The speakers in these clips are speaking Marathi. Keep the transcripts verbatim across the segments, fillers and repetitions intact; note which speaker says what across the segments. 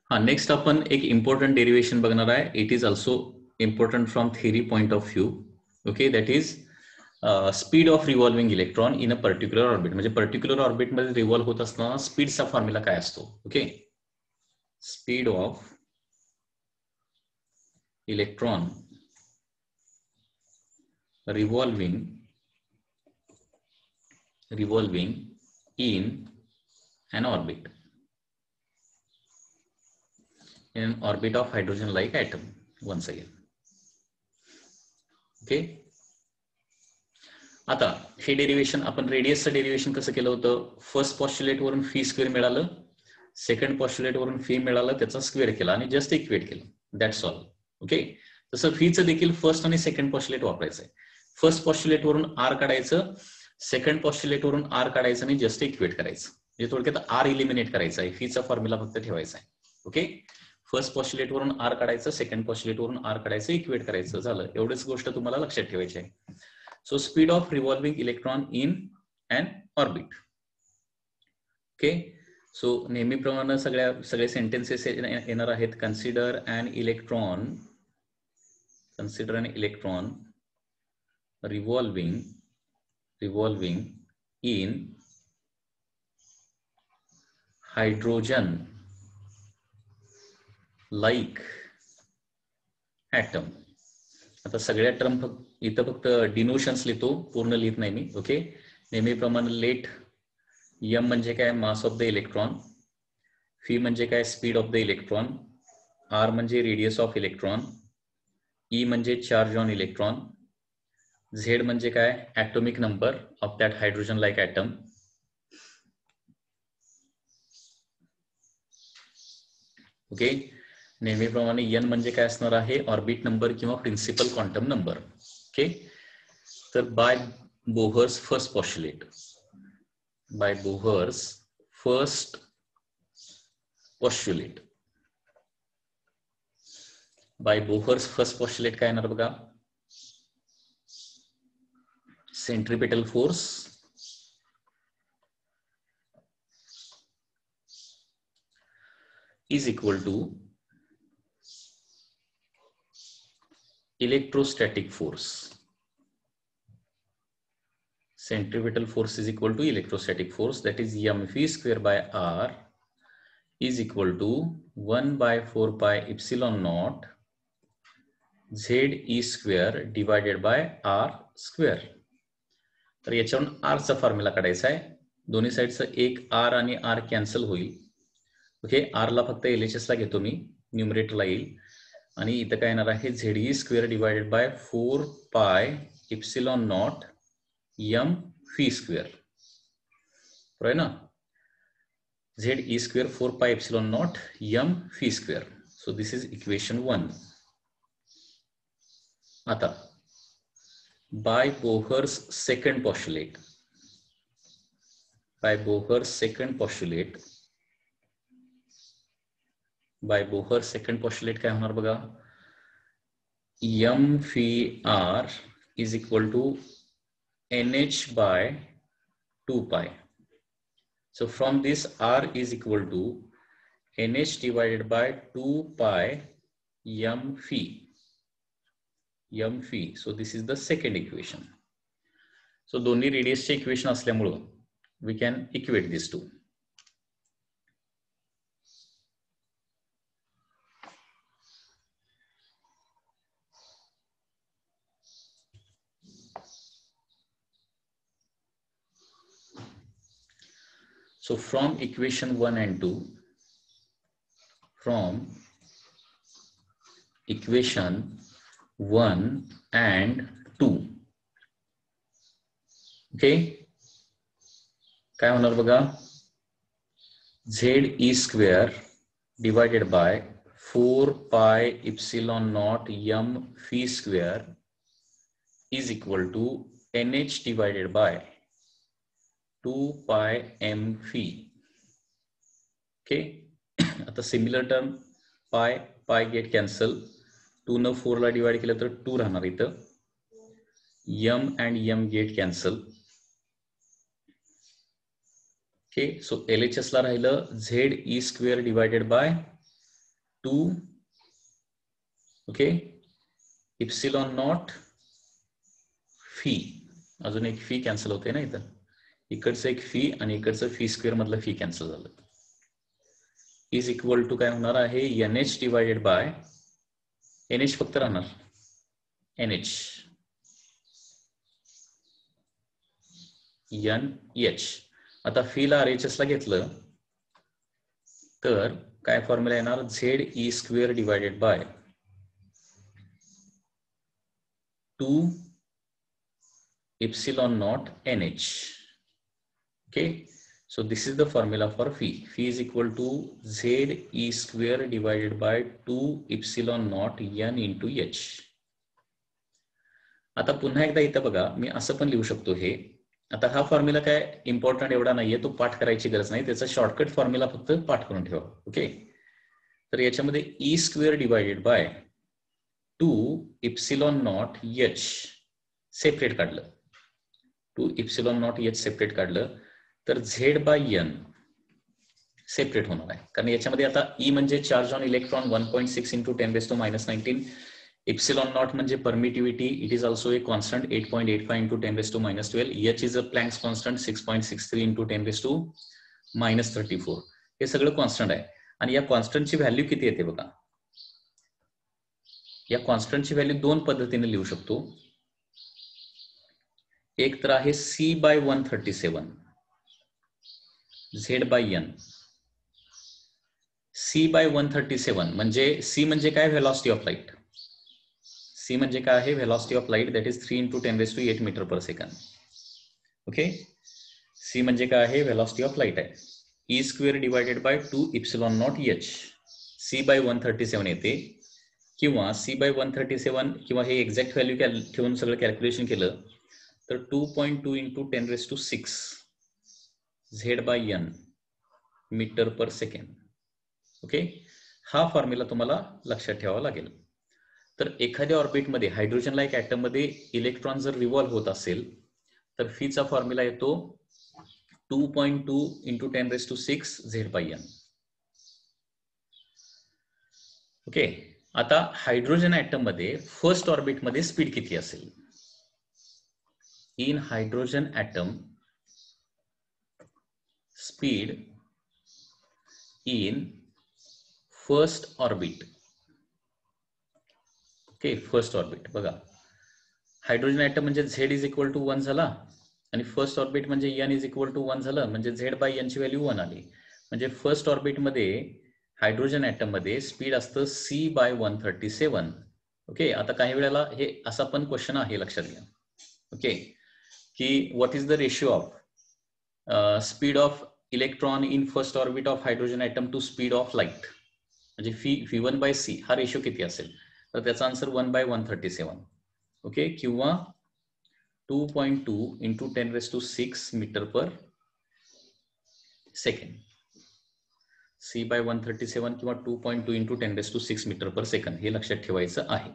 Speaker 1: हा नेक्स्ट आपण एक इम्पॉर्टंट डेरिवेशन बघणार आहे. It is also important from theory point of view. Okay, that is speed of revolving electron in a particular orbit. म्हणजे पर्टिक्युलर ऑर्बिटमध्ये रिव्हॉल्व होत असताना स्पीडचा फॉर्म्युला काय असतो. Okay, speed of electron revolving revolving in an orbit in an orbit of hydrogen like atom. Once again, okay. आता हे डेरिवेशन आपण रेडियसचं डेरिवेशन कसं केलं होतं. फर्स्ट पॉस्ट्युलेट वरून फी स्क्वेअर मिळालं, सेकंड पॉस्ट्युलेट वरून फी मिळालं, त्याचा स्क्वेअर केला आणि जस्ट इक्वेट केलं. That's all. ओके, तसं फीचं देखील फर्स्ट आणि सेकंड पॉस्ट्युलेट वापरायचं आहे. फर्स्ट पॉस्ट्युलेट वरून आर काढायचं, सेकंड पॉस्ट्युलेट वरून आर काढायचं आणि जस्ट इक्वेट करायचं. म्हणजे थोडक्यात आर इलिमिनेट करायचा आहे, फीचा फॉर्म्युला फक्त ठेवायचा आहे. ओके, फर्स्ट पॉस्ट्युलेट वरून आर काढायचं, सेकंड पॉस्ट्युलेट वरून आर काढायचं, इक्वेट करायचं. झालं, एवढीच गोष्ट तुम्हाला लक्षात ठेवायची आहे. So speed of revolving electron in an orbit. Okay, so नेहमीप्रमाणे सगळ्या सगळे सेंटेन्सेस येणार आहेत. Consider an electron consider an electron revolving revolving in hydrogen like atom. आता सगळ्या टर्म इथं फक्त डिनोशन्स लिहितो, पूर्ण लिहित नाही मी. ओके, नेहमीप्रमाणे लेट एम म्हणजे काय, mass of the electron. V म्हणजे काय, speed of the electron. R म्हणजे रेडियस ऑफ इलेक्ट्रॉन. ई म्हणजे चार्ज ऑन इलेक्ट्रॉन. झेड म्हणजे काय, atomic number of that hydrogen like atom. Okay, नेहमीप्रमाणे एन म्हणजे काय असणार आहे, ऑर्बिट नंबर किंवा प्रिन्सिपल क्वांटम नंबर. ओके, तर by Bohr's first postulate by Bohr's first postulate by Bohr's first postulate काय येणार बघा. centripetal force is equal to electrostatic force. Centripetal force is equal to electrostatic force, that is mv square by r is equal to one by four pi epsilon naught z e square divided by r square. तर याच्यावरून आर चा फॉर्म्युला काढायचा आहे. दोन्ही साइडचं एक आर आणि आर कॅन्सल होईल. ओके, आर ला फक्त एलएचएस ला घेतो मी, न्यूमरेटरला येईल. आणि इथं काय येणार आहे, Z E square divided by four pi epsilon naught M V square. बरोबर ना, Z E square four pi epsilon naught M V square. So this is equation one. आता by Bohr's second postulate by Bohr's second postulate by Bohr's second postulate काय होणार बघा, m phi r is equal to nh by two pi. So from this r is equal to nh divided by two pi m phi m phi. So this is the second equation. So दोन्ही रेडियसचे इक्वेशन असल्यामुळं we can equate these two. So from equation one and two, from equation one and two, okay, काय होणार बघा, Z E square divided by four pi epsilon naught M V square is equal to N H divided by two pi M V. Okay, आता similar term pi pi get cancel, two न फोर ला डिवाइड केलं तर टू राहणार इथं, M and M get cancel. Okay, so L H S ला राहिलं Z E square divided by two okay epsilon naught V, अजून एक फी कॅन्सल होते ना इथं, इकडचं एक फी आणि इकडचं फी स्क्वेअर मधलं फी कॅन्सल झालं, इज इक्वल टू काय होणार आहे N H divided by N H फक्त राहणार एन एच एन एच. आता फीला आर एच एस ला घेतलं तर काय फॉर्म्युला येणार Z E square divided by two epsilon naught nh. Okay, so this is the formula for phi. Phi is equal to z e square divided by two epsilon naught n into h. आता पुन्हा एकदा इथं बघा मी असं पण लिहू शकतो हे. आता हा फॉर्म्युला काय इम्पॉर्टंट एवढा नाहीये, तो पाठ करायची गरज नाही, त्याचा शॉर्टकट फॉर्म्युला फक्त पाठ करून ठेवा. ओके, तर याच्यामध्ये E square divided by two epsilon naught H separate काढलं, two epsilon naught H separate काढलं तर झेड बाय एन सेपरेट होणार आहे, कारण याच्यामध्ये आता ई म्हणजे charge on electron one point six into ten raise to minus nineteen, epsilon naught म्हणजे permittivity, it is also a constant eight point eight five into ten raise to minus twelve, H is a Planck's constant six point six three into ten raise to minus thirty four, हे सगळं कॉन्स्टंट आहे. आणि या कॉन्स्टंटची व्हॅल्यू किती येते बघा, या कॉन्स्टंटची व्हॅल्यू दोन पद्धतीने लिहू शकतो. एक तर आहे C by one thirty seven Z by N. C by one thirty seven म्हणजे सी म्हणजे काय व्हेलॉसिटी ऑफ लाईट, सी म्हणजे काय आहे velocity of light, that is three into ten raise to eight metre per second. Okay, C म्हणजे काय आहे व्हेलॉसिटी ऑफ लाईट आहे. E square divided by two epsilon naught H, C by one thirty seven येते, किंवा C by one thirty seven किंवा हे एक्झॅक्ट व्हॅल्यू ठेवून सगळं कॅल्क्युलेशन केलं तर two point two into ten raise to six Z by N metre per second. Okay, हा फॉर्म्युला तुम्हाला लक्षात ठेवावा लागेल. तर एखाद्या ऑर्बिटमध्ये हायड्रोजनला एक ऍटम मध्ये इलेक्ट्रॉन जर रिव्हॉल्व्ह होत असेल तर फीचा फॉर्म्युला येतो two point two into ten raise to six Z by N. Okay, आता हायड्रोजन ऍटम मध्ये फर्स्ट ऑर्बिट मध्ये स्पीड किती असेल, in hydrogen atom speed in first orbit. Okay, first orbit बघा, हायड्रोजन ऍटम म्हणजे Z is equal to one झाला आणि फर्स्ट ऑर्बिट म्हणजे N is equal to one झालं, म्हणजे झेड बाय एन ची व्हॅल्यू वन आली. म्हणजे फर्स्ट ऑर्बिट मध्ये हायड्रोजन ऍटम मध्ये स्पीड असतं C by one thirty seven. Okay, आता काही वेळेला हे असा पण क्वेश्चन आहे लक्षात घ्या. ओके, की what is the ratio of speed of electron in first orbit of hydrogen atom to speed of light, म्हणजे V V one by C हा रेशो किती असेल, तर त्याचा answer one by one thirty seven. Okay, किंवा two point two into ten raise to six metre per second. C by one thirty seven किंवा two point two into ten raise to six metre per second हे लक्षात ठेवायचं आहे.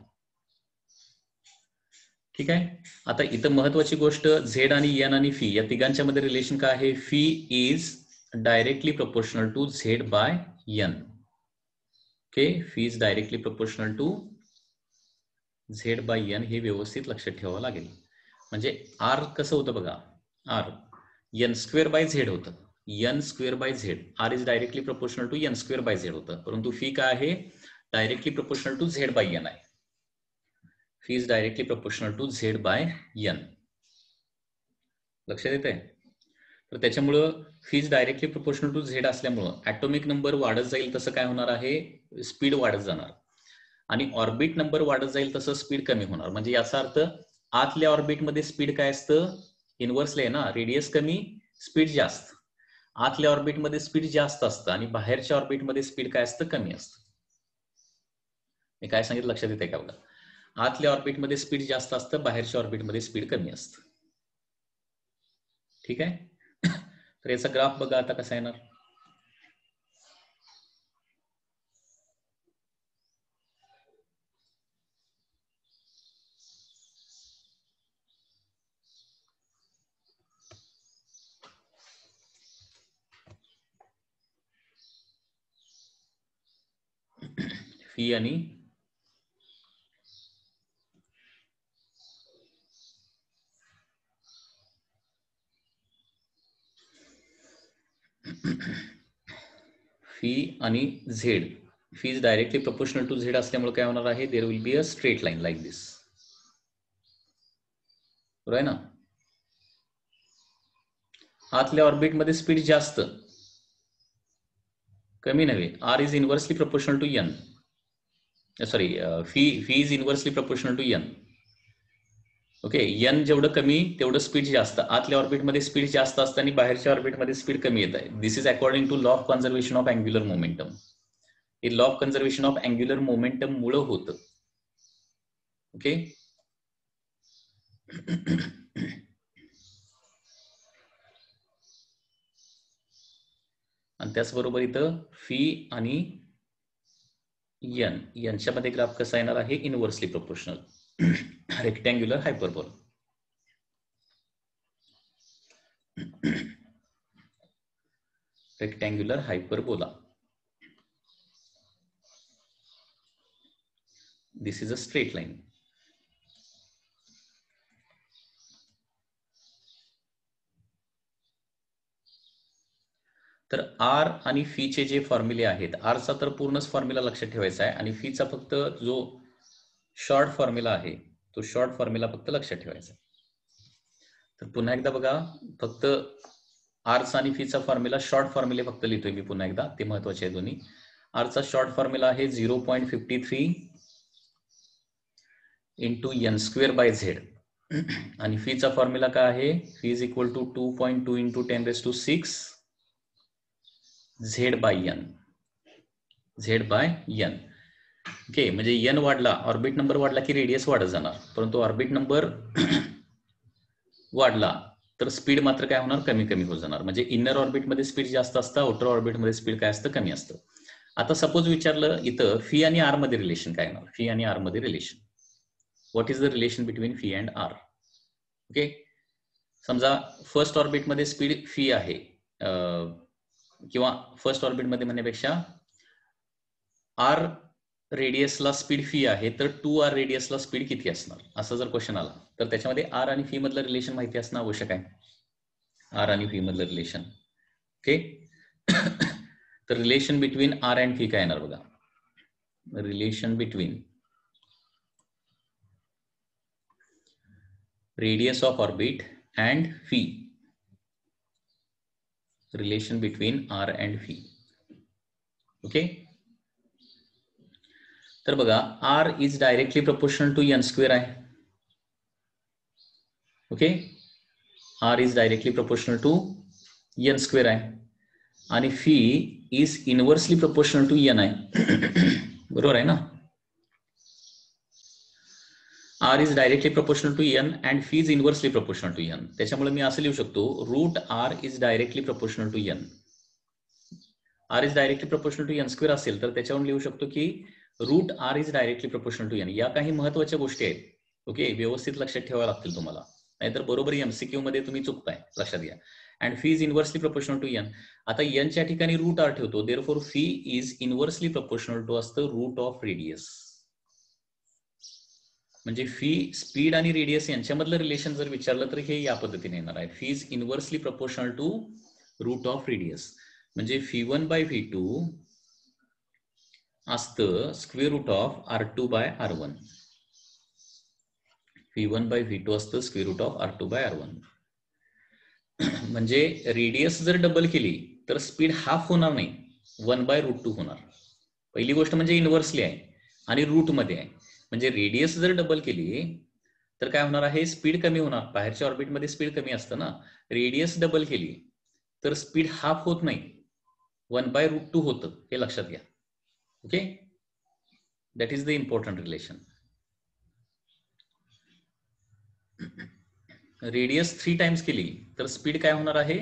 Speaker 1: ठीक आहे, आता इथं महत्वाची गोष्ट झेड आणि एन आणि फी या तिघांच्या मध्ये रिलेशन काय आहे, V is directly proportional to Z by N. Okay, V is directly proportional to Z by N, हे व्यवस्थित लक्षात ठेवावं लागेल. म्हणजे आर कसं होतं बघा, R N square by Z होतं, N square by Z, R is directly proportional to N square by Z होतं, परंतु फी काय आहे directly proportional to Z by N आहे. V is directly proportional to Z by N. लक्षात येत आहे, तर त्याच्यामुळं V is directly proportional to Z असल्यामुळं ऍटॉमिक नंबर वाढत जाईल तसं काय होणार आहे, स्पीड वाढत जाणार, आणि ऑर्बिट नंबर वाढत जाईल तसं स्पीड कमी होणार. म्हणजे याचा अर्थ आतल्या ऑर्बिटमध्ये स्पीड काय असतं, इनव्हर्सली आहे ना, रेडियस कमी स्पीड जास्त. आतल्या ऑर्बिटमध्ये स्पीड जास्त असतं आणि बाहेरच्या ऑर्बिटमध्ये स्पीड काय असतं, कमी असतं. मी काय सांगितलं लक्षात येते का बघा, आतल्या ऑर्बिटमध्ये स्पीड जास्त असतं, बाहेरच्या ऑर्बिटमध्ये स्पीड कमी असतं. ठीक आहे, तर याचा ग्राफ बघा आता कसा येणार. फी आणि फी आणि Z. Fee is directly proportional to Z असल्यामुळे काय होणार आहे, there will be a straight line like this. बरोबर आहे ना. आतल्या ऑर्बिटमध्ये स्पीड जास्त, कमी नव्हे. R is inversely proportional to N. Sorry, V V is inversely proportional to N. Okay, N जेवढं कमी तेवढं स्पीड जास्त. आतल्या ऑर्बिटमध्ये स्पीड जास्त असतं आणि बाहेरच्या ऑर्बिटमध्ये स्पीड कमी येत आहे. This is according to law of conservation of angular momentum. हे law of conservation of angular momentum मुळे होतं. ओके, आणि त्याचबरोबर इथं फी आणि एन यांच्यामध्ये ग्राफ कसा येणार आहे, inversely proportional. Rectangular hyperbola. Rectangular hyperbola. This is a straight line. तर आर आणि फीचे जे फॉर्म्युले आहेत, आरचा तर पूर्णच फॉर्म्युला लक्षात ठेवायचा आहे आणि फीचा फक्त जो शॉर्ट फॉर्म्युला आहे तो शॉर्ट फॉर्म्युला फक्त लक्षात ठेवायचा. तर पुन्हा एकदा बघा, फक्त आरचा आणि फीचा फॉर्म्युला, शॉर्ट फॉर्म्युले फक्त लिहितोय मी पुन्हा एकदा, ते महत्वाचे आहे दोन्ही. आरचा शॉर्ट फॉर्म्युला आहे zero point fifty three into N square by Z. आणि फीचा फॉर्म्युला काय आहे, V is equal to two point two into ten raise to six Z by N. Z by N. Okay, म्हणजे एन वाढला, ऑर्बिट नंबर वाढला की रेडियस वाढत जाणार, परंतु ऑर्बिट नंबर वाढला तर स्पीड मात्र काय होणार, कमी कमी होत जाणार. म्हणजे इनर ऑर्बिटमध्ये स्पीड जास्त असतं, आउटर ऑर्बिटमध्ये स्पीड काय असतं, कमी असतं. आता सपोज विचारलं इथं फी आणि आर मध्ये रिलेशन काय येणार. फी आणि आर मध्ये relation, what is the relation between V and R. Okay, समजा फर्स्ट ऑर्बिटमध्ये स्पीड फी आहे, किंवा फर्स्ट ऑर्बिटमध्ये म्हणण्यापेक्षा आर रेडियसला स्पीड फी आहे, तर टू आर रेडियसला स्पीड किती असणार, असा जर क्वेश्चन आला तर त्याच्यामध्ये आर आणि फी मधलं रिलेशन माहिती असणं आवश्यक आहे. आर आणि फी मधलं रिलेशन. ओके, तर relation between R and V काय येणार बघा. Relation between radius of orbit and V. Relation between R and V. Okay, तर बघा, R is directly proportional to N square आहे. Okay, R is directly proportional to N square आहे आणि fee is inversely proportional to N आहे. बरोबर आहे ना. R is directly proportional to N and fee is inversely proportional to N. त्याच्यामुळे मी असं लिहू शकतो, root R is directly proportional to N. R is directly proportional to N square असेल तर त्याच्यावरून लिहू शकतो की root R is directly proportional to N. या काही महत्वाच्या गोष्टी आहेत. ओके, व्यवस्थित लक्षात ठेवाव्या लागतील तुम्हाला, नाहीतर बरोबर एमसीक्यू मध्ये तुम्ही चुकताय, लक्षात घ्या. And fee is inversely proportional to N. आता एनच्या ठिकाणी रूट आर ठेवतो, therefore V is inversely proportional to असतं रूट ऑफ रेडियस. म्हणजे फी, स्पीड आणि रेडियस यांच्यामधलं रिलेशन जर विचारलं तर हे या पद्धतीने येणार आहे. V is inversely proportional to root of radius. म्हणजे V one by V two असतं square root of R two by R one. V one by V two असतं square root of R two by R one. म्हणजे रेडियस जर डबल केली तर स्पीड हाफ होणार नाही, वन बाय रूट टू होणार. पहिली गोष्ट म्हणजे इनव्हर्सली आहे आणि रूट मध्ये आहे. म्हणजे रेडियस जर डबल केली तर काय होणार आहे, स्पीड कमी होणार. बाहेरच्या ऑर्बिटमध्ये स्पीड कमी असतं ना. रेडियस डबल केली तर स्पीड हाफ होत नाही, वन बाय रूट टू होतं, हे लक्षात घ्या. Okay, that is the important relation. Radius three times केली तर स्पीड काय होणार आहे,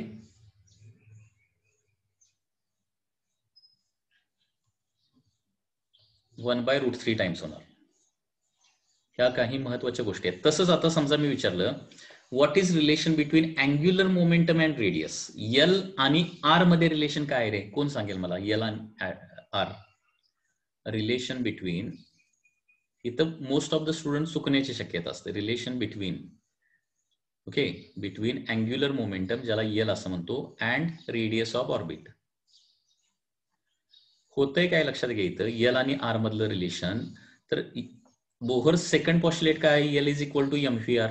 Speaker 1: one by root three times होणार. ह्या काही महत्वाच्या गोष्टी आहेत. तसंच आता समजा मी विचारलं, what is relation between angular momentum and radius. L आणि आर मध्ये रिलेशन काय रे, कोण सांगेल मला. एल आणि आर, रिलेशन बिटवीन, इथं मोस्ट ऑफ द स्टुडंट चुकण्याची शक्यता असते. Relation between, okay, between angular momentum, ज्याला यल असं म्हणतो, अँड रेडियस ऑफ ऑर्बिट. होतंय काय लक्षात घ्यायचं यल आणि आर मधलं रिलेशन. तर बोहर्स सेकंड पॉस्टुलेट काय आहे? L is equal to M V R.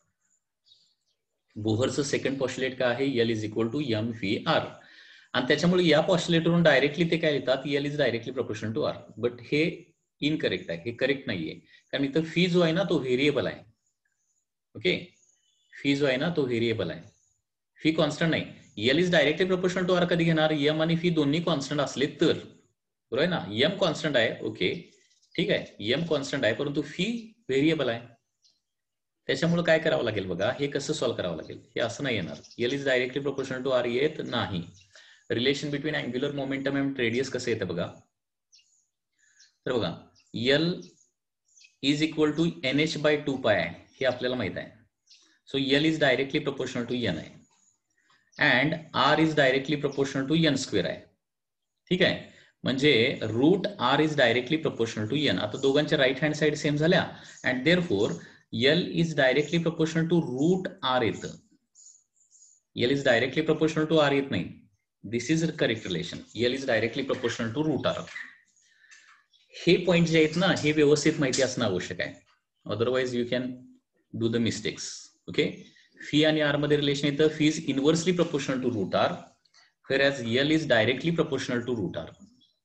Speaker 1: बोहरचं सेकंड पॉस्टुलेट काय आहे? L is equal to M V R. आणि त्याच्यामुळे या पॉस्टुलेटवरून डायरेक्टली ते काय लिहितात? L is directly proportional to R. But हे इनकरेक्ट आहे, हे करेक्ट नाहीये. कारण इथं फी जो आहे ना तो व्हेरिएबल आहे. ओके, फी जो आहे ना तो व्हेरिएबल आहे, फी कॉन्स्टंट नाही. L is directly proportional to R कधी घेणार? एम आणि फी दोन्ही कॉन्स्टंट असले तर, बरोबर आहे ना. एम कॉन्स्टंट आहे, ओके ठीक आहे, एम कॉन्स्टंट आहे, परंतु फी व्हेरिएबल आहे. त्याच्यामुळे काय करावं लागेल बघा, हे कसं सॉल्व्ह करावं लागेल? हे असं नाही येणार. L is directly proportional to R येत नाही. Relation between angular momentum and radius कसं येतं बघा. तर बघा, L is equal to N H by two pi आहे, हे आपल्याला माहित आहे. So L is directly proportional to N आहे, and R is directly proportional to N square आहे. ठीक आहे, म्हणजे root R is directly proportional to N. आता दोघांच्या राईट हँड साइड सेम झाल्या, and therefore L is directly proportional to root R येतं. L is directly proportional to R येत नाही. This is correct relation. L is directly proportional to root R. हे पॉइंट जे आहेत ना, हे व्यवस्थित माहिती असणं आवश्यक आहे. Otherwise you can do the mistakes. Okay, V आणि आर मध्ये रिलेशन येतं. V is inversely proportional to root R, whereas L is directly proportional to root R.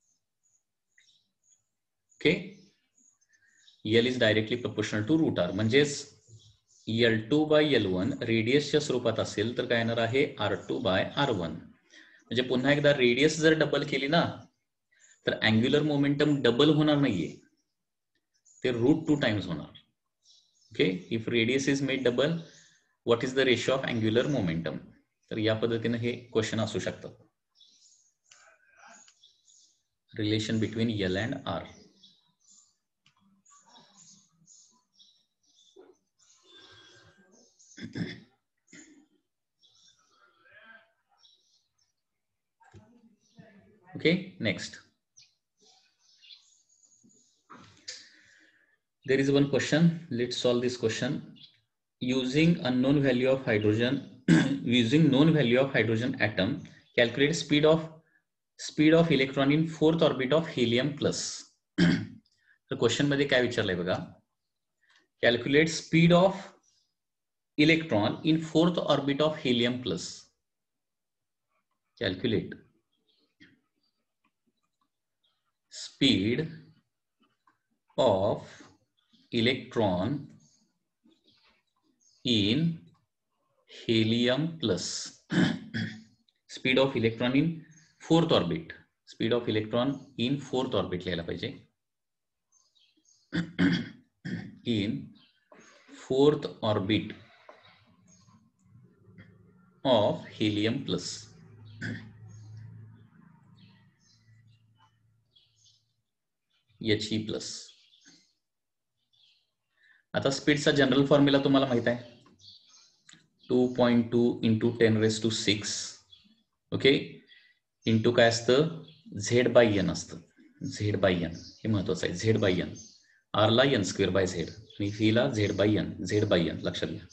Speaker 1: Okay, L is directly proportional to root R. म्हणजेच L two by L one रेडियसच्या स्वरूपात असेल तर काय येणार आहे? R two by R one. म्हणजे पुन्हा एकदा रेडियस जर डबल केली ना तर अँग्युलर मोमेंटम डबल होणार नाहीये, ते रूट टू टाइम्स होणार. Okay, if radius is made double, what is the ratio of angular momentum? तर या पद्धतीने हे क्वेश्चन असू शकतात. Relation between L and R. Okay, next. There is one question. Let's solve this question. Using unknown value of hydrogen, using known value of hydrogen atom, calculate speed of speed of electron in fourth orbit of helium plus. तर क्वेश्चन मध्ये काय विचारलंय बघा, calculate speed of electron in fourth orbit of helium plus. Calculate speed of electron in helium plus. Speed of electron in fourth orbit. Speed of electron in fourth orbit लिहायला पाहिजे. In fourth orbit of helium plus. He plus. आता स्पीडचा जनरल फॉर्म्युला तुम्हाला माहित आहे, two point two into ten raise to six. Okay, into काय असतं? झेड बाय एन असतं. झेड बाय एन हे महत्वाचं आहे. झेड बाय एन, आर ला एन स्क्वेअर बाय झेड आणि व्ही ला Z by N. Z by N लक्षात घ्या.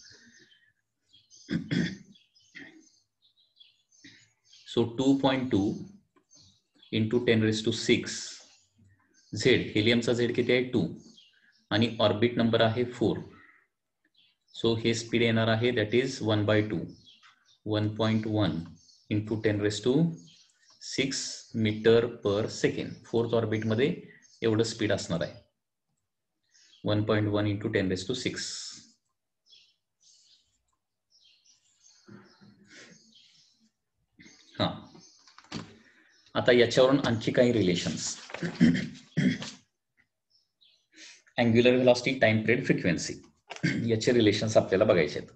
Speaker 1: So two point two into ten raise to six. Z, हेलियमचा झेड किती आहे? टू, आणि ऑर्बिट नंबर आहे फोर. सो हे स्पीड येणार आहे that is one by two, one point one into ten raise to six metre per second. Fourth orbit मध्ये एवढं स्पीड असणार आहे, one point one into ten raise to six. हा, आता याच्यावरून आणखी काही relations. Angular velocity, time period, frequency, याचे रिलेशन्स आपल्याला बघायचे आहेत.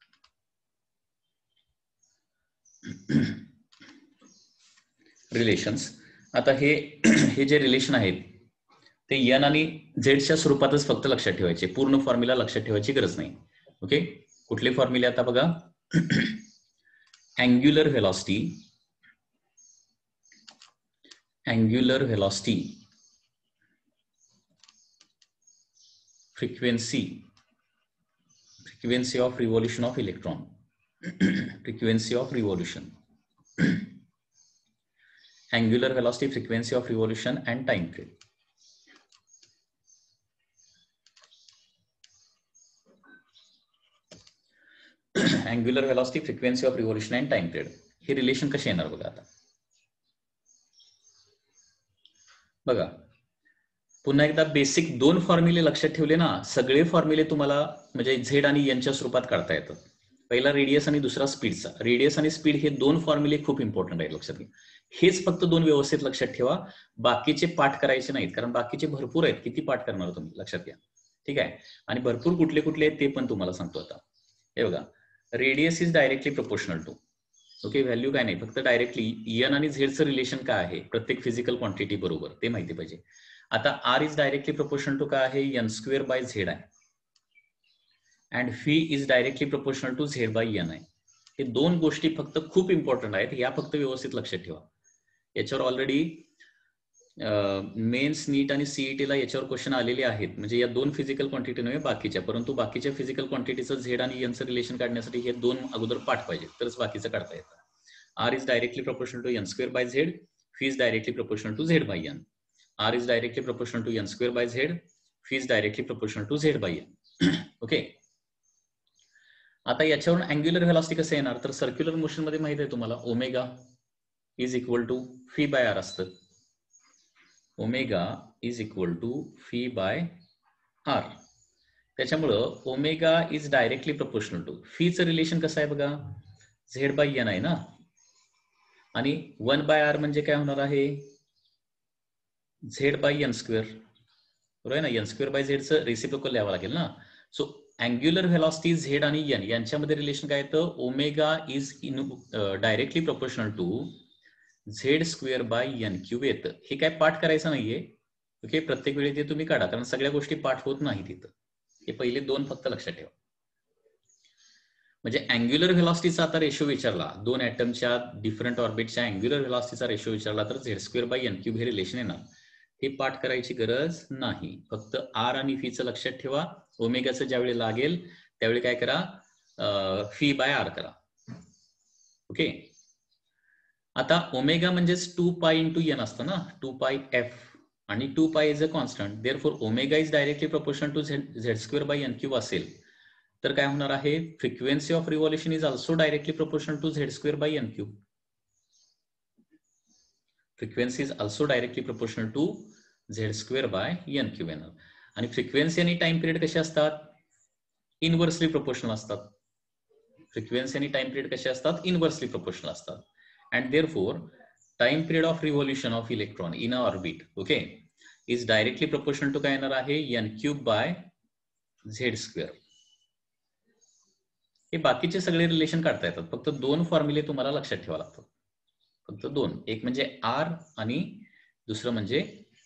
Speaker 1: रिलेशन्स, आता हे हे जे रिलेशन आहेत ते एन आणि झेडच्या स्वरूपातच फक्त लक्षात ठेवायचे, पूर्ण फॉर्म्युला लक्षात ठेवायची गरज नाही. ओके, कुठले फॉर्म्युले आता बघा. Angular velocity, angular velocity frequency frequency of revolution of electron frequency of revolution angular velocity, frequency of revolution and time period. angular velocity, frequency of revolution and time period हे रिलेशन कसे येणार बघा. आता बघा पुन्हा एकदा बेसिक दोन फॉर्म्युले लक्षात ठेवले ना, सगळे फॉर्म्युले तुम्हाला म्हणजे झेड आणि एनच्या स्वरूपात काढता येतात. पहिला रेडियस आणि दुसरा स्पीडचा. रेडियस आणि स्पीड हे दोन फॉर्म्युले खूप इम्पॉर्टंट आहेत, लक्षात घ्या. हेच फक्त दोन व्यवस्थित लक्षात ठेवा, बाकीचे पाठ करायचे नाहीत, कारण बाकीचे भरपूर आहेत. किती पाठ करणार तुम्ही, लक्षात घ्या. ठीक आहे. आणि भरपूर कुठले कुठले आहेत ते पण तुम्हाला सांगतो आता. हे बघा, radius is directly proportional to, okay, value काय नाही, फक्त डायरेक्टली एन आणि झेडचं रिलेशन काय आहे प्रत्येक फिजिकल क्वांटिटी बरोबर ते माहिती पाहिजे. आता R is directly proportional to काय आहे, एन स्क्वेअर बाय झेड आहे. And fee is directly proportional to Z by N आहे. हे दोन गोष्टी फक्त खूप इम्पॉर्टंट आहेत, या फक्त व्यवस्थित लक्षात ठेवा. याच्यावर ऑलरेडी मेन्स, नीट आणि सीईटीला याच्यावर क्वेश्चन आलेले आहेत. म्हणजे या दोन फिजिकल क्वांटिटी नव्हे बाकीच्या, परंतु बाकीच्या फिजिकल क्वांटिटीचं झेड आणि एनचं रिलेशन काढण्यासाठी हे दोन अगोदर पाठ पाहिजे, तरच बाकीचं काढता येतं. R is directly proportional to N square by Z, fee is directly proportional to Z by N. R is directly proportional to N square by Z, fee is directly proportional to Z by N. Okay. आता याच्यावरून अँग्युलर व्हेलॉसिटी कसं येणार, तर सर्क्युलर मोशन मध्ये माहित आहे तुम्हाला omega is equal to phi by R असतं. Omega is equal to phi by R. त्याच्यामुळं omega is directly proportional to फीचं रिलेशन कसं आहे बघा, झेड बाय एन आहे ना, आणि वन बाय आर म्हणजे काय होणार आहे, झेड बाय एन स्क्वेअर, बरोबर आहे ना. एन स्क्वेअर बाय झेडचं रेसिप्रोकल लिहावं लागेल ना. सो अँग्युलर व्हेलॉसिटी झेड आणि एन यांच्यामध्ये रिलेशन काय येतं, omega is in directly proportional to Z square by N cube येतं. हे काय पाठ करायचं नाहीये, ओके. प्रत्येक वेळी ते तुम्ही काढा, कारण सगळ्या गोष्टी पाठ होत नाही तिथं. हे पहिले दोन फक्त लक्षात ठेवा. म्हणजे अँग्युलर व्हेलॉसिटीचा आता रेशो विचारला, दोन ऍटमच्या डिफरंट ऑर्बिटच्या अँग्युलर व्हेलॉसिटीचा रेशो विचारला, तर Z square by N cube हे रिलेशन येणार. हे पाठ करायची गरज नाही, फक्त आर आणि फीचं लक्षात ठेवा. ओमेगाचं ज्यावेळी लागेल त्यावेळी काय करा, फी बाय आर करा. ओके. आता ओमेगा म्हणजेच टू पाय इंटू एन असतं ना, टू पाय एफ, आणि two pi is a constant. Therefore omega is directly proportional to Z Z square by N cube असेल तर काय होणार आहे, frequency of revolution is also directly proportional to Z square by N cube. Frequency is also directly proportional to Z square by N cube येणार. आणि फ्रिक्वेन्सी आणि टाइम पिरियड कसे असतात, इनव्हर्सली प्रोपोर्शनल असतात. फ्रिक्वेन्सी आणि टाइम पिरियड कसे असतात, इनव्हर्सली प्रोपोर्शनल असतात. And therefore, time period of revolution of electron in a orbit, okay, is directly proportional to काय येणार आहे, n cube by z square. हे बाकीचे सगळे रिलेशन काढता येतात, फक्त दोन फॉर्म्युले तुम्हाला लक्षात ठेवा लागतात, फक्त दोन. एक म्हणजे आर आणि दुसरं म्हणजे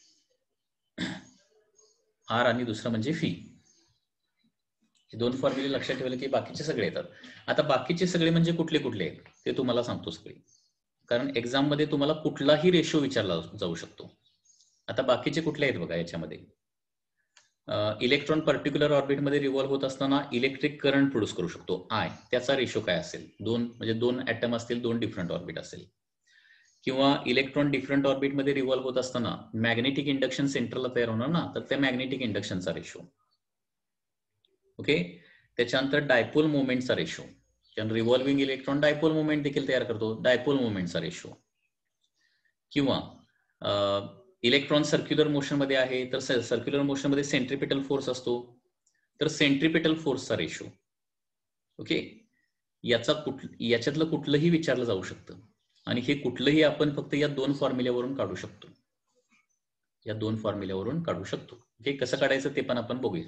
Speaker 1: आर आणि दुसरं म्हणजे फी. हे दोन फॉर्म्युले लक्षात ठेवले की बाकीचे सगळे येतात. आता बाकीचे सगळे म्हणजे कुठले कुठले आहेत ते तुम्हाला सांगतो सगळे, कारण एक्झाम मध्ये तुम्हाला कुठलाही रेशो विचारला जाऊ शकतो. आता बाकीचे कुठले आहेत बघा याच्यामध्ये, इलेक्ट्रॉन पर्टिक्युलर ऑर्बिटमध्ये रिव्हॉल्व्ह होत असताना इलेक्ट्रिक करंट प्रोड्यूस करू शकतो आय, त्याचा रेशो काय असेल, दोन म्हणजे दोन ऍटम असतील, दोन डिफरंट ऑर्बिट असेल. किंवा इलेक्ट्रॉन डिफरंट ऑर्बिटमध्ये रिव्हॉल्व्ह होत असताना मॅग्नेटिक इंडक्शन सेंटरला तयार होणार ना, तर त्या मॅग्नेटिक इंडक्शनचा रेशो. ओके. त्याच्यानंतर डायपोल मोमेंटचा ratio, revolving electron dipole movement देखील तयार करतो, डायपोल मुवमेंटचा रेशो. किंवा इलेक्ट्रॉन सर्क्युलर मोशन मध्ये आहे तर सर्क्युलर मोशन मध्ये सेंट्रिपिटल फोर्स असतो, तर सेंट्रिपिटल फोर्सचा रेशो. ओके. याचा कुठ याच्यातलं कुठलंही विचारलं जाऊ शकतं, आणि हे कुठलंही आपण फक्त या दोन फॉर्म्युल्यावरून काढू शकतो, या दोन फॉर्म्युल्यावरून काढू शकतो. ओके. कसं काढायचं ते पण आपण बघूया.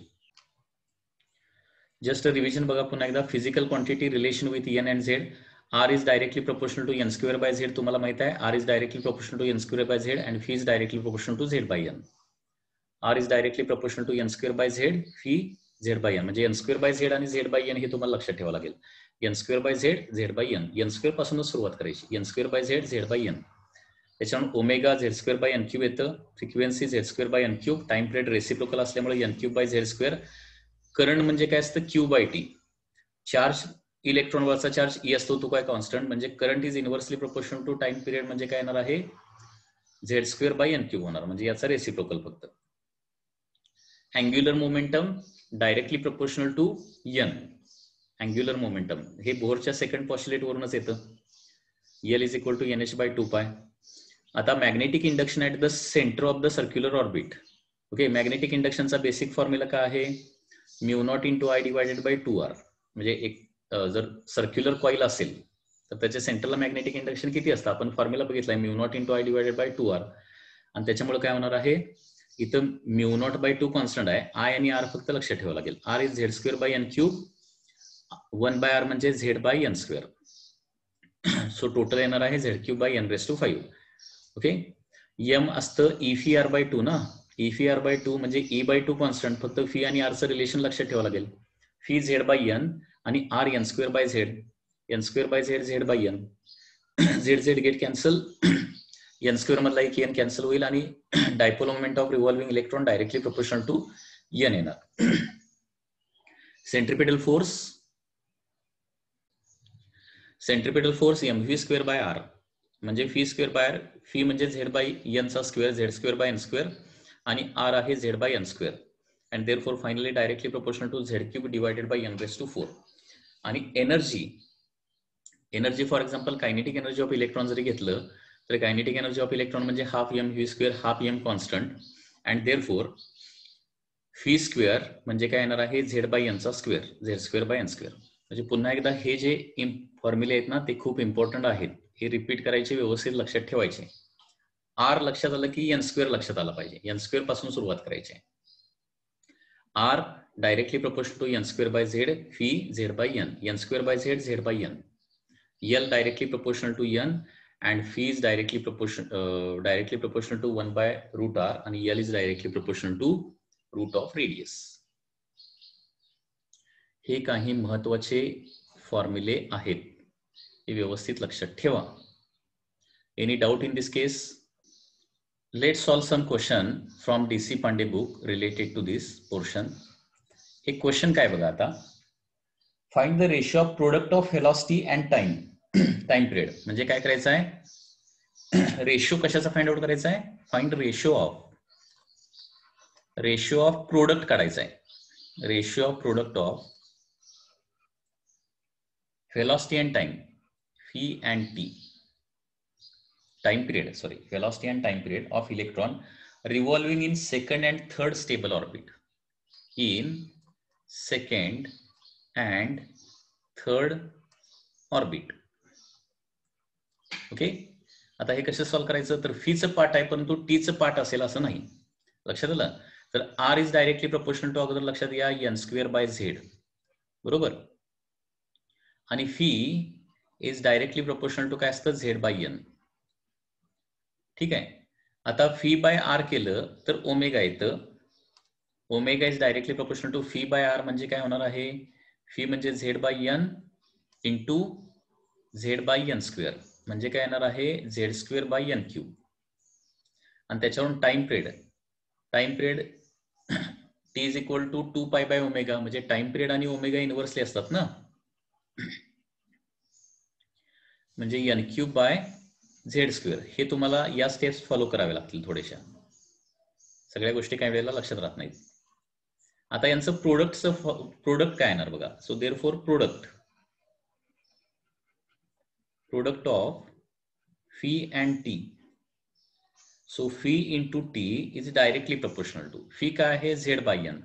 Speaker 1: जस्ट रिव्हिजन बघा पुन्हा एकदा. Physical quantity relation with N and Z. R is directly proportional to N square by Z, तुम्हाला माहित आहे. R is directly proportional to N square by Z and fee is directly proportional to Z by N. R is directly proportional to N square by Z, phi Z by N. म्हणजे एन स्क्वेअर बाय झेड आणि झेड बाय एन हे तुम्हाला लक्षात ठेवावं लागेल. N square by Z, Z by N. N square पासूनच सुरुवात करायची. N square by Z, Z by N. त्याच्यामुळे omega Z square by N cube येतं, frequency Z square by N cube, time period reciprocal असल्यामुळे N cube by Z square. Current म्हणजे काय असतं, क्यू बाय टी. चार्ज इलेक्ट्रॉनवरचा चार्ज ई असतो, तो काय कॉन्स्टंट, म्हणजे current is inversely proportional to time period, म्हणजे काय येणार आहे Z square by N cube होणार, म्हणजे याचा रेसिप्रोकल फक्त. Angular momentum directly proportional to N. Angular momentum हे बोरच्या सेकंड पॉस्ट्युलेट वरूनच येतं, L is equal to N H by two pi. आता magnetic induction at the centre of the circular orbit. Okay, magnetic इंडक्शनचा बेसिक फॉर्म्युला काय आहे, mu naught into I divided by two R. म्हणजे एक जर सर्क्युलर कॉईल असेल तर त्याच्या सेंटरला मॅग्नेटिक इंडक्शन किती असतं, आपण फॉर्म्युला बघितलाय, mu naught into I divided by two R. आणि त्याच्यामुळे काय होणार आहे, इथं mu naught by two constant आहे, आय आणि आर फक्त लक्षात ठेवावं लागेल. R is Z square by N cube, one by R म्हणजे Z by N square. So total येणार आहे Z cube by N raise to five. Okay, M असतं E phi R by two ना, E phi R by to म्हणजे ई बाय टू कॉन्स्टंट, फक्त फी आणि आरचं रिलेशन लक्षात ठेवावं लागेल. फी झेड बाय एन आणि R N square by Z, N square by Z Z by N. Z Z get cancel, N square मधला एक एन कॅन्सल होईल आणि dipole moment of revolving electron directly proportional to N येणार. Centripetal force, centripetal force M V square by R, म्हणजे phi square by R, phi म्हणजे झेड बाय एनचा square, Z square by N square, आणि आर आहे Z by N square. And therefore finally directly proportional to Z cube divided by N raise to four. आणि energy, energy for example kinetic energy of electron जरी घेतलं तर कायनेटिक एनर्जी ऑफ इलेक्ट्रॉन म्हणजे half M V square, half M constant. And therefore phi square म्हणजे काय येणार आहे झेड बाय एनचा square, Z square by N square. म्हणजे पुन्हा एकदा हे जे फॉर्म्युले आहेत ना ते खूप इम्पॉर्टंट आहेत, हे रिपीट करायचे, व्यवस्थित लक्षात ठेवायचे. आर लक्षात आलं की एन स्क्वेअर लक्षात आला पाहिजे, एन स्क्वेअर पासून सुरुवात करायची. R directly proportional to N square by Z, phi Z by N, N square by Z Z by N. L directly proportional to N and phi is directly proportional uh, directly proportional to one by root r आणि L is directly proportional to root of radius. हे काही महत्वाचे फॉर्म्युले आहेत, हे व्यवस्थित लक्षात ठेवा. Any doubt in this case? Let's solve some question from D C Pandey book related to this portion. एक क्वेश्चन काय बघा आता, find the ratio of product of velocity and time. Time period म्हणजे काय करायचं आहे, रेशो कशाचा फाइंड आउट करायचा आहे, find ratio of, ratio of product काढायचा आहे, ratio of product of velocity and time, phi and t, time period, sorry, velocity and time period of electron revolving in second and third stable orbit, in second and third orbit. Okay, आता हे कसं सॉल्व्ह करायचं, तर फीचं पार्ट आहे परंतु टीचं पार्ट असेल असं नाही, लक्षात आलं. तर R is directly proportional to, अगोदर लक्षात या, एन स्क्वेअर बाय झेड, बरोबर. आणि fee is directly proportional to काय असतं, झेड बाय एन. ठीक आहे, आता फी बाय आर केलं तर ओमेगा येतं, omega is directly proportional to phi by R, म्हणजे काय होणार आहे, फी म्हणजे Z by N into Z by N square, म्हणजे काय येणार आहे Z square by N cube. आणि त्याच्यावरून time period, time period T is equal to two pi by omega, म्हणजे टाइम पिरियड आणि ओमेगा इनव्हर्सली असतात ना, म्हणजे N cube by Z square. हे तुम्हाला या स्टेप्स फॉलो करावे लागतील थोड्याशा, सगळ्या गोष्टी काही वेळेला लक्षात राहत नाहीत. आता यांचं प्रोडक्टचं प्रोडक्ट काय येणार बघा, so therefore product, product of phi and T, so phi into T is directly proportional to, phi काय आहे झेड बाय एन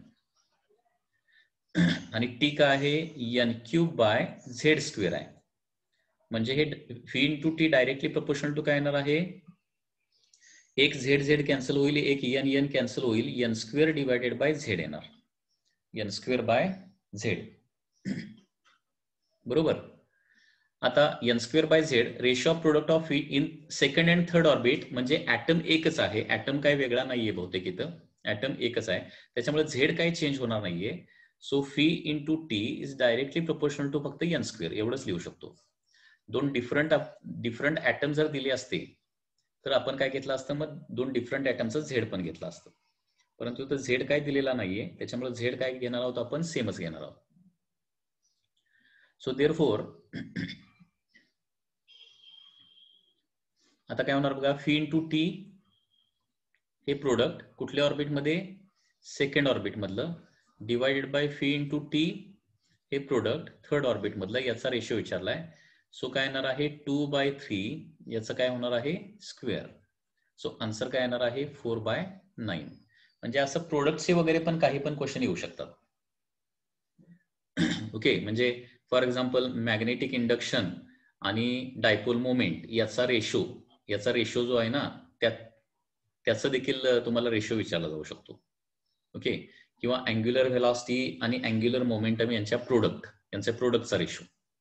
Speaker 1: आणि टी काय आहे N cube by Z square आहे, म्हणजे हे phi into T directly proportional to काय येणार आहे, एक झेड झेड कॅन्सल होईल, एक एन एन कॅन्सल होईल, N square divided by Z येणार, एन स्क्वेअर बाय झेड, बरोबर. आता N square by Z, ratio of product of phi in second and third orbit, म्हणजे ऍटम एकच आहे, ऍटम काय वेगळा नाहीये बहुतेक, इथं ऍटम एकच आहे, त्याच्यामुळे झेड काही चेंज होणार नाहीये. So phi into T is directly proportional to फक्त एन स्क्वेअर, एवढंच लिहू शकतो. दोन डिफरंट डिफरंट ऍटम जर दिले असते तर आपण काय घेतलं असतं, मग दोन डिफरंट ऍटमचं झेड पण घेतलं असतं. परंतु इथं झेड काय दिलेला नाहीये, त्याच्यामुळे झेड काय घेणार आहोत आपण, सेमच घेणार आहोत. सो देअरफॉर आता काय होणार बघा, फी इंटू टी हे प्रोडक्ट कुठल्या ऑर्बिटमध्ये, सेकंड ऑर्बिट मधलं, divided by V into T हे प्रोडक्ट थर्ड ऑर्बिट मधलं, याचा रेशो विचारलाय. सो काय येणार आहे, टू बाय थ्री, याचं काय होणार आहे, स्क्वेअर. सो आन्सर काय येणार आहे, फोर बाय नाईन. म्हणजे असं प्रोडक्टचे वगैरे पण काही पण क्वेश्चन येऊ शकतात. ओके, म्हणजे फॉर एक्झाम्पल मॅग्नेटिक इंडक्शन आणि डायपोल मोमेंट याचा रेशो याचा रेशो जो आहे ना, त्यात त्याचं देखील तुम्हाला रेशो विचारला जाऊ शकतो. ओके, किंवा अँग्युलर व्हेलॉसिटी आणि अँग्युलर मोमेंटम यांच्या प्रोडक्ट यांच्या प्रोडक्टचा रेशो.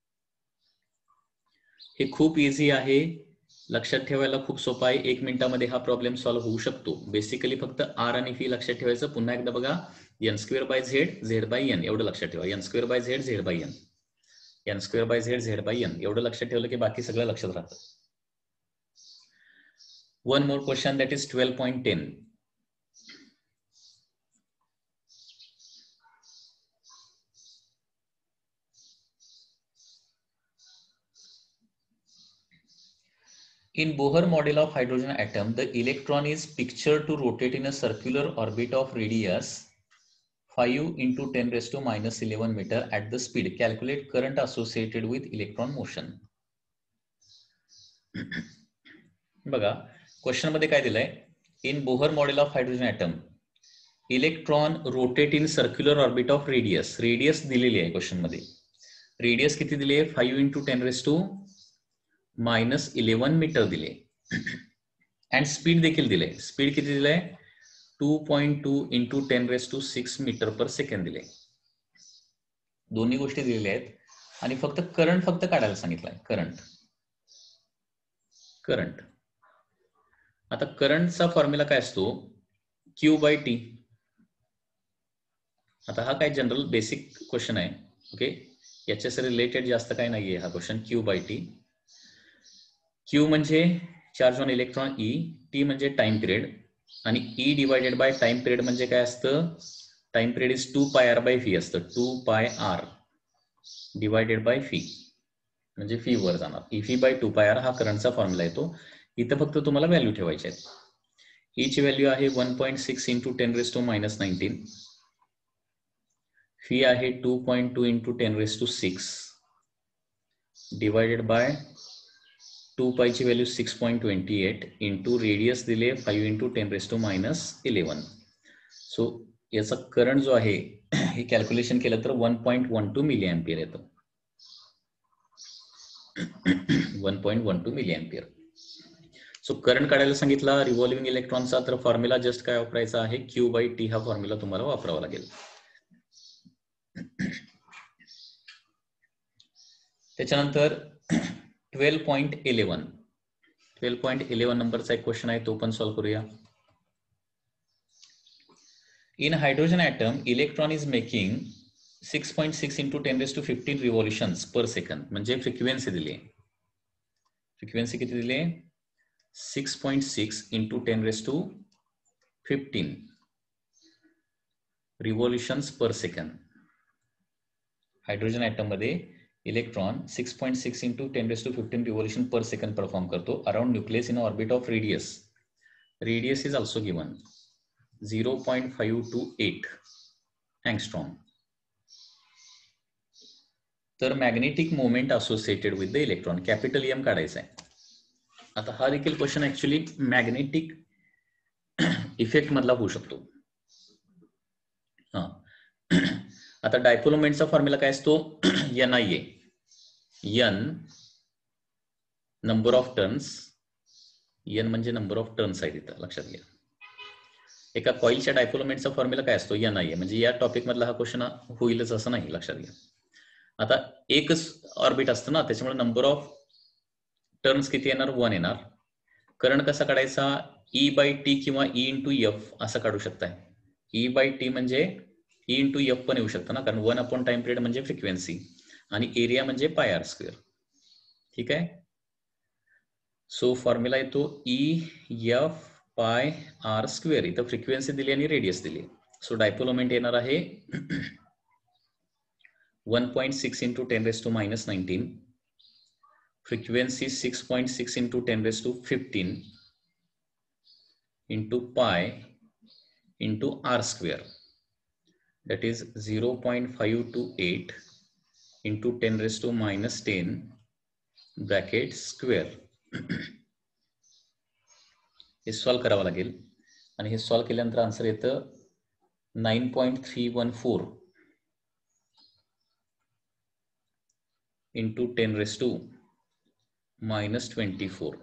Speaker 1: हे खूप इझी आहे, लक्षात ठेवायला खूप सोपा आहे. एक मिनिटामध्ये हा प्रॉब्लेम सॉल्व्ह होऊ शकतो. बेसिकली फक्त आर आणि फी लक्षात ठेवायचं. पुन्हा एकदा बघा, N square by Z, Z by N एवढं लक्षात ठेवा. N square by Z, Z by N, N square by Z, Z by N एवढं लक्षात ठेवलं की बाकी सगळं लक्षात राहतं. One more question, that is twelve point ten. In Bohr model of hydrogen atom, the electron is pictured to rotate in a circular orbit of radius five into ten raised to minus eleven meter at the speed. Calculate current associated with electron motion. बघा, क्वेश्चन मध्ये काय दिलंय, in Bohr model of hydrogen atom electron rotate in circular orbit of radius. Radius दिलेली आहे क्वेश्चन मध्ये. रेडियस किती दिली आहे, five into ten raise to minus eleven metre दिले. अँड स्पीड देखील दिले. स्पीड किती दिलंय, two point two into ten raise to six metre per second दिले. दोन्ही गोष्टी दिलेल्या आहेत आणि फक्त करंट फक्त काढायला सांगितलंय. करंट करंट आता करंटचा फॉर्म्युला काय असतो, क्यू बाय टी. आता हा काय जनरल बेसिक क्वेश्चन आहे. ओके, याच्याशी रिलेटेड जास्त काय नाहीये हा question. Q by T. Q म्हणजे charge on electron E, T म्हणजे टाइम पिरियड, आणि E divided by time period म्हणजे काय असतं, time period is two pi R by V असतं. Two pi R divided by V म्हणजे फी वर जाणार. E V by two pi R हा करंटचा फॉर्म्युला येतो. इथं फक्त तुम्हाला व्हॅल्यू ठेवायचे आहेत. ईची व्हॅल्यू आहे one point six into ten raise to minus nineteen. V आहे two point two into ten raise to six divided by two पायची value six point twenty eight into radius दिले five into ten raise to minus eleven. So याचा करंट जो आहे हे कॅल्क्युलेशन केलं तर one point one two milli ampere येतं. One point one two milli ampere. So current काढायला सांगितला रिव्हॉल्विंग इलेक्ट्रॉनचा, तर फॉर्म्युला जस्ट काय वापरायचा आहे, क्यू बाय टी हा फॉर्म्युला तुम्हाला वापरावा लागेल. त्याच्यानंतर twelve point eleven twelve point eleven नंबरचा एक क्वेश्चन आहे, तो पण सॉल्व्ह करूया. In hydrogen atom electron is making six point six into ten raise to fifteen revolutions per second. म्हणजे फ्रिक्वेन्सी दिली. फ्रिक्वेन्सी किती दिली, six point six into ten raise to fifteen revolutions per second. Hydrogen atom मध्ये electron six point six into ten raise to fifteen revolution per second perform करतो around nucleus in orbit of radius. Radius is also given zero point five two eight angstrom. तर magnetic moment associated with the electron capital M काढायचा आहे. आता हा देखील क्वेश्चन ऍक्च्युली मॅग्नेटिक इफेक्ट मधला होऊ शकतो. हा आता डायपोल मोमेंटचा फॉर्म्युला काय असतो, N I A. N number of turns, N म्हणजे नंबर ऑफ टर्न्स आहे तिथं, लक्षात घ्या. एका कॉइलच्या डायपोल मोमेंटचा फॉर्म्युला काय असतो, एन आय ए. म्हणजे या टॉपिक मधला हा क्वेश्चन होईलच असं नाही, लक्षात घ्या. आता एकच ऑर्बिट असतं ना, त्याच्यामुळे नंबर ऑफ टर्न्स किती येणार, वन येणार. करंट कसा काढायचा, ई बाय टी किंवा ई इंटू एफ असं काढू शकताय. ई बाय टी म्हणजे ई इंटू एफ पण येऊ शकतं ना, कारण वन अपॉन टाइम पिरियड म्हणजे फ्रिक्वेन्सी आणि एरिया म्हणजे पाय आर स्क्वेअर. ठीक आहे. सो फॉर्म्युला येतो E F pi R square. इथं फ्रिक्वेन्सी दिली आणि रेडियस दिली. सो डायपोल मोमेंट येणार आहे one point six into ten raise to minus nineteen, frequency six point six into ten raise to fifteen into pi into R square, that is zero point five two eight into ten raised to minus ten bracket square. हे सॉल्व करावं लागेल आणि हे सॉल्व केल्यानंतर आन्सर येतं nine point three one four into ten raise to minus twenty four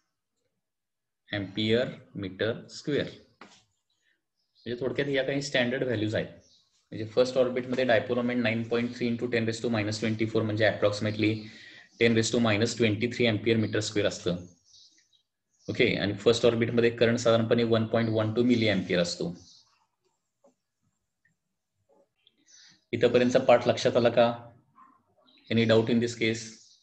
Speaker 1: ampere metre square. म्हणजे थोडक्यात या काही स्टँडर्ड व्हॅल्यूज आहेत. म्हणजे फर्स्ट ऑर्बिटमध्ये dipole moment nine point three into ten raise to minus twenty four म्हणजे approximately ten raise to minus twenty three ampere metre square असतं. ओके. आणि फर्स्ट ऑर्बिटमध्ये करंट साधारणपणे one point one two milli ampere असतो. इथंपर्यंतचा पार्ट लक्षात आला का? Any doubt in this case?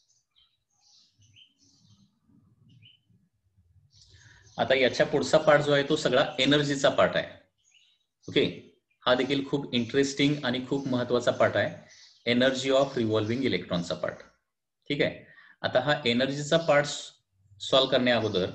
Speaker 1: आता याच्या पुढचा पार्ट जो आहे तो सगळा एनर्जीचा पार्ट आहे. ओके. हा देखील खूप इंटरेस्टिंग आणि खूप महत्वाचा पार्ट आहे, एनर्जी ऑफ रिव्हॉल्विंग इलेक्ट्रॉनचा पार्ट. ठीक आहे. आता हा एनर्जीचा पार्ट सॉल्व करण्या अगोदर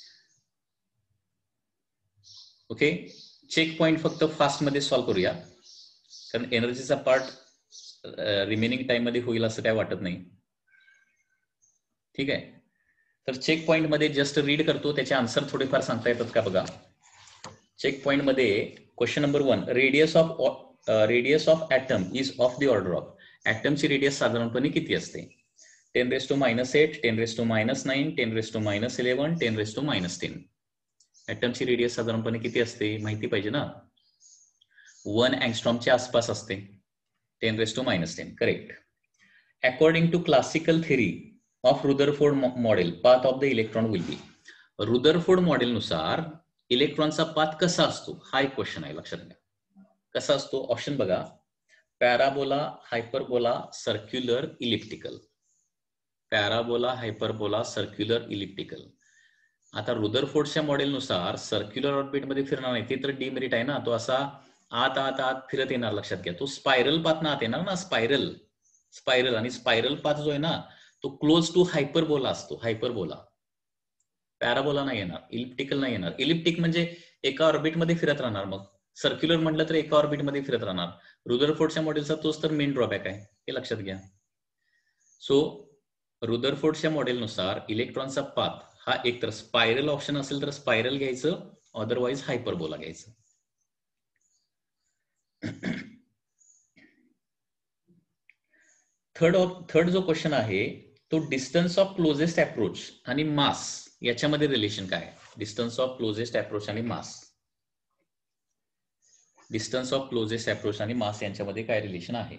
Speaker 1: ओके चेक पॉइंट फक्त फास्ट मध्ये सॉल्व करूया, कारण एनर्जीचा पार्ट रिमेनिंग टाइम मध्ये होईल असं काय वाटत नाही. ठीक आहे. तर चेक पॉइंट मध्ये जस्ट रीड करतो, त्याचे आन्सर थोडेफार सांगता येतात का बघा. चेक पॉइंट मध्ये question number one, radius of radius of atom is of the order of. ऍटमची रेडियस साधारणपणे किती असते? Ten raise to minus eight, ten raise to minus nine, ten raise to minus eleven, ten raise to minus ten. ऍटमची रेडियस साधारणपणे किती असते माहिती पाहिजे ना. वन अँगस्ट्रॉमच्या आसपास असते. Ten raise to minus ten. Correct. According to classical theory of Rutherford model, path of the electron will be. Rutherford model नुसार इलेक्ट्रॉनचा पाथ कसा असतो हा एक क्वेश्चन आहे, लक्षात घ्या. कसा असतो? ऑप्शन बघा. Parabola, hyperbola, circular, elliptical. Parabola, hyperbola, circular, elliptical. आता रुदरफोर्डच्या मॉडेलनुसार सर्क्युलर ऑर्बिटमध्ये फिरणार नाही, ते तर डिमेरिट आहे ना. तो असा आत आत आत फिरत येणार, लक्षात घ्या. तो स्पायरल पाथ ना आत येणार ना, स्पायरल स्पायरल आणि स्पायरल पाथ जो आहे ना तो क्लोज टू हायपरबोला असतो. हायपरबोला, पॅराबोला नाही येणार, इलिप्टिकल नाही येणार. इलिप्टिक म्हणजे एका ऑर्बिटमध्ये फिरत राहणार. मग सर्क्युलर म्हटलं तर एका ऑर्बिटमध्ये फिरत राहणार. रुदरफोर्डच्या मॉडेलचा तोच तर मेन ड्रॉबॅक आहे, हे लक्षात घ्या. सो रुदरफोर्डच्या मॉडेलनुसार इलेक्ट्रॉनचा पाथ हा एक तर स्पायरल ऑप्शन असेल तर स्पायरल घ्यायचं, अदरवाइज हायपरबोला घ्यायचं. थर्ड थर्ड जो क्वेश्चन आहे तो डिस्टन्स ऑफ क्लोजेस्ट अप्रोच आणि मास याच्यामध्ये रिलेशन काय? डिस्टन्स ऑफ क्लोजेस्ट अप्रोच आणि mass, distance of closest approach आणि मास यांच्यामध्ये काय रिलेशन आहे?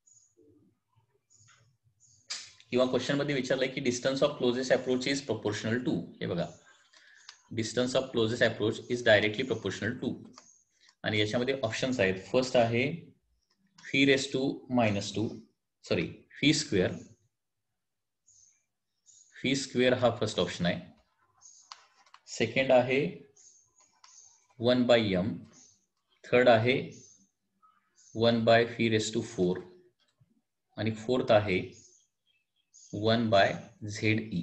Speaker 1: किंवा क्वेश्चन मध्ये विचारलंय की distance of closest approach is proportional to. हे बघा, distance of closest approach is directly proportional to. आणि याच्यामध्ये ऑप्शन्स आहेत. फर्स्ट आहे V raise to minus two sorry V square. V square हा फर्स्ट ऑप्शन आहे. सेकंड आहे वन बाय एम. थर्ड आहे one by V raise to four. आणि फोर्थ आहे one by Z E.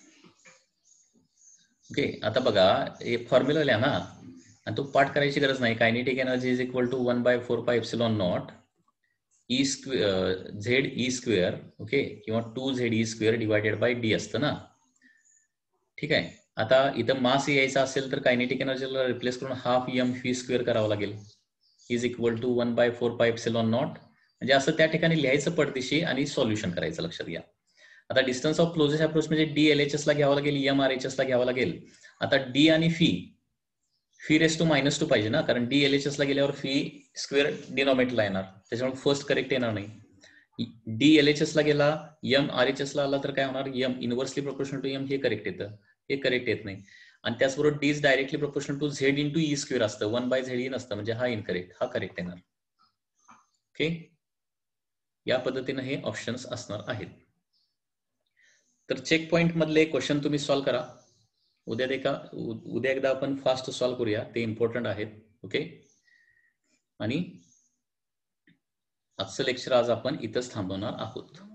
Speaker 1: Okay. आता बघा हे फॉर्म्युला लिहा ना, आणि तो पाठ करायची गरज नाही. Kinetic energy is equal to one by four pi epsilon naught E square Z E square. Okay. किंवा two Z E square divided by D असतं ना. ठीक आहे. आता इथं मास यायचा असेल तर कायनेटिक एनर्जीला रिप्लेस करून हाफ एम फी स्क्वेअर करावं लागेल. Is equal to one by four pi epsilon naught. म्हणजे असं त्या ठिकाणी लिहायचं पडदिशी आणि सॉल्युशन करायचं, लक्षात घ्या. आता डिस्टन्स ऑफ क्लोजेस्ट अप्रोच म्हणजे डी एल एच एस ला घ्यावं लागेल, एम आर एच एस ला घ्यावं लागेल. आता डी आणि V V raise to minus two पाहिजे ना, कारण डी एल एच एस ला गेल्यावर फी स्क्वेअर डिनॉमिनेटरला येणार, त्याच्यामुळे फर्स्ट करेक्ट येणार नाही. डी एल एच एस ला गेला, एम आर एच एस ला आला तर काय होणार? M inversely proportional to M, हे करेक्ट येतं, हे करेक्ट येत नाही. आणि त्याचबरोबर D is directly proportional to Z into E square असतं, वन बाय झेड ई नसतं, म्हणजे हा इनकरेक्ट, हा करेक्ट येणार. ओके. या पद्धतीने हे ऑप्शन्स असणार आहेत. तर चेक पॉइंट मधले क्वेश्चन तुम्ही सॉल्व करा. उद्या एका उद्या एकदा आपण फास्ट सॉल्व्ह करूया, ते इम्पॉर्टंट आहेत. ओके, आणि आजचं लेक्चर आज आपण इथंच थांबवणार आहोत.